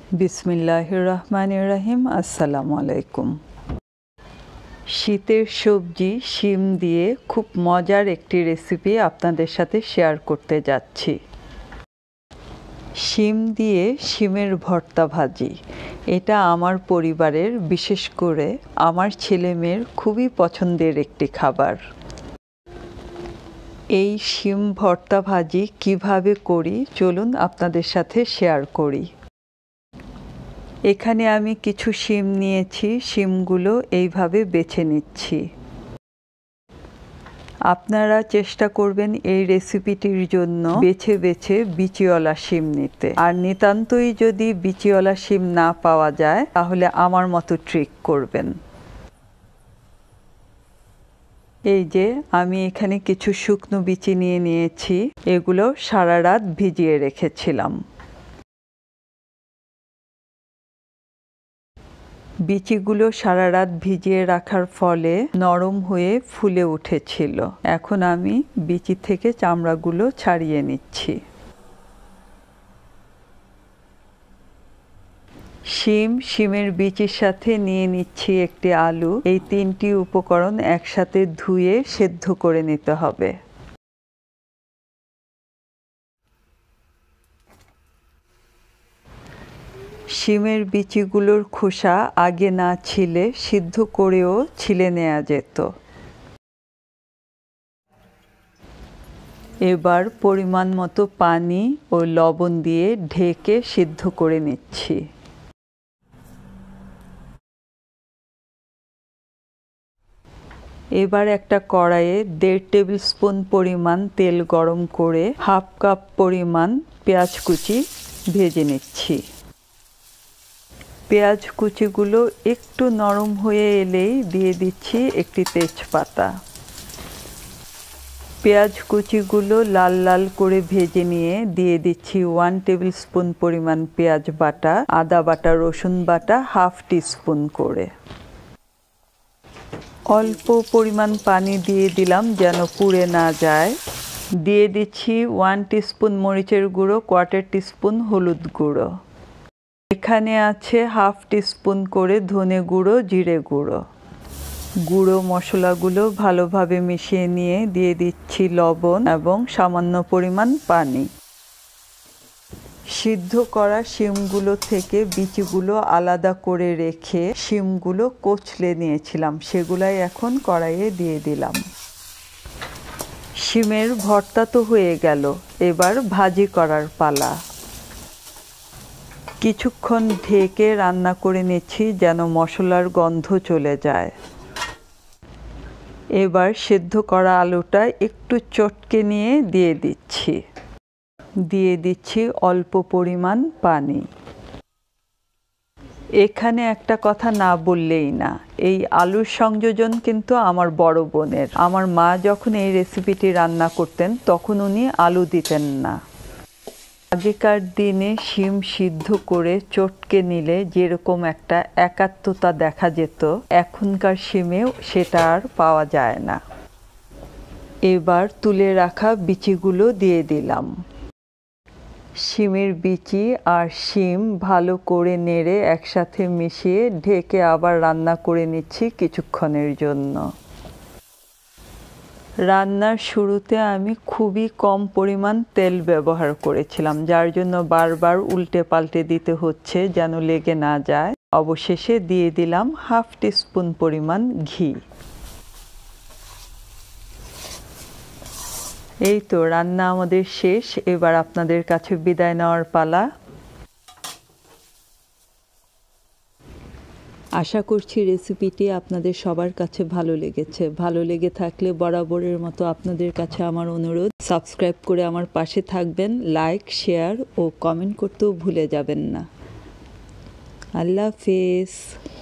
বিসমিল্লাহির রহমানির রহিম। আসসালামু আলাইকুম। শীতের সবজি শিম দিয়ে খুব মজার একটি রেসিপি আপনাদের সাথে শেয়ার করতে যাচ্ছি। শিম দিয়ে শিমের ভর্তা ভাজি, এটা আমার পরিবারের, বিশেষ করে আমার ছেলেমেয়ের খুবই পছন্দের একটি খাবার। এই শিম ভর্তা ভাজি কিভাবে করি চলুন আপনাদের সাথে শেয়ার করি। এখানে আমি কিছু শিম নিয়েছি, শিমগুলো এইভাবে বেছে নিচ্ছি। আপনারা চেষ্টা করবেন এই রেসিপিটির জন্য বেছে বেছে বিচিওয়ালা শিম নিতে, আর নিতান্তই যদি বিচিওয়ালা শিম না পাওয়া যায় তাহলে আমার মতো ট্রিক করবেন। এই যে আমি এখানে কিছু শুকনো বিচি নিয়ে নিয়েছি, এগুলো সারা রাত ভিজিয়ে রেখেছিলাম। বিচিগুলো সারা রাত ভিজিয়ে রাখার ফলে নরম হয়ে ফুলে উঠেছিল। এখন আমি বিচি থেকে চামড়াগুলো ছাড়িয়ে নিচ্ছি। শিমের বিচির সাথে নিয়ে নিচ্ছি একটি আলু। এই তিনটি উপকরণ একসাথে ধুয়ে সেদ্ধ করে নিতে হবে। শিমের বিচিগুলোর খোসা আগে না ছিলে সিদ্ধ করেও ছিলে নেওয়া যেত। এবার পরিমাণ মতো পানি ও লবণ দিয়ে ঢেকে সিদ্ধ করে নিচ্ছি। এবার একটা কড়াইয়ে 1.5 টেবিল স্পুন পরিমাণ তেল গরম করে 1/2 কাপ পরিমাণ পেঁয়াজ কুচি ভেজে নিচ্ছি। পেঁয়াজ কুচিগুলো একটু নরম হয়ে এলেই দিয়ে দিচ্ছি একটি তেজপাতা। পেঁয়াজ কুচিগুলো লাল লাল করে ভেজে নিয়ে দিয়ে দিচ্ছি 1 টেবিল স্পুন পরিমাণ পেঁয়াজ বাটা, আদা বাটা, রসুন বাটা 1/2 টিস্পুন করে। অল্প পরিমাণ পানি দিয়ে দিলাম যেন পুড়ে না যায়। দিয়ে দিচ্ছি 1 টিস্পুন মরিচের গুঁড়ো, 1/4 টিস্পুন হলুদ গুঁড়ো। এখানে আছে 1/2 টিস্পুন করে ধনে গুঁড়ো, জিরে গুঁড়ো। গুঁড়ো মশলাগুলো ভালোভাবে মিশিয়ে নিয়ে দিয়ে দিচ্ছি লবণ এবং সামান্য পরিমাণ পানি। সিদ্ধ করা শিমগুলো থেকে বিচিগুলো আলাদা করে রেখে শিমগুলো কচলে নিয়েছিলাম, সেগুলাই এখন কড়াইয়ে দিয়ে দিলাম। শিমের ভর্তা তো হয়ে গেল, এবার ভাজি করার পালা। কিছুক্ষণ ঢেকে রান্না করে নিচ্ছি যেন মশলার গন্ধ চলে যায়। এবার সেদ্ধ করা আলুটা একটু চটকে নিয়ে দিয়ে দিচ্ছি অল্প পরিমাণ পানি। এখানে একটা কথা না বললেই না, এই আলুর সংযোজন কিন্তু আমার বড় বোনের। আমার মা যখন এই রেসিপিটি রান্না করতেন তখন উনি আলু দিতেন না। আগেকার দিনে শিম সিদ্ধ করে চটকে নিলে যেরকম একটা একাত্মতা দেখা যেত, এখনকার শিমেও সেটা আর পাওয়া যায় না। এবার তুলে রাখা বিচিগুলো দিয়ে দিলাম। শিমের বিচি আর শিম ভালো করে নেড়ে একসাথে মিশিয়ে ঢেকে আবার রান্না করে নিচ্ছি কিছুক্ষণের জন্য। রান্নার শুরুতে আমি খুবই কম পরিমাণ তেল ব্যবহার করেছিলাম, যার জন্য বারবার উল্টে পাল্টে দিতে হচ্ছে যেন লেগে না যায়। অবশেষে দিয়ে দিলাম 1/2 টিস্পুন পরিমাণ ঘি। এই তো রান্না আমাদের শেষ, এবার আপনাদের কাছে বিদায় নেওয়ার পালা। আশা করছি রেসিপিটি আপনাদের সবার কাছে ভালো লেগেছে। ভালো লেগে থাকলে বরাবরের মতো আপনাদের কাছে আমার অনুরোধ, সাবস্ক্রাইব করে আমার পাশে থাকবেন। লাইক, শেয়ার ও কমেন্ট করতেও ভুলে যাবেন না। আল্লাহ হাফেজ।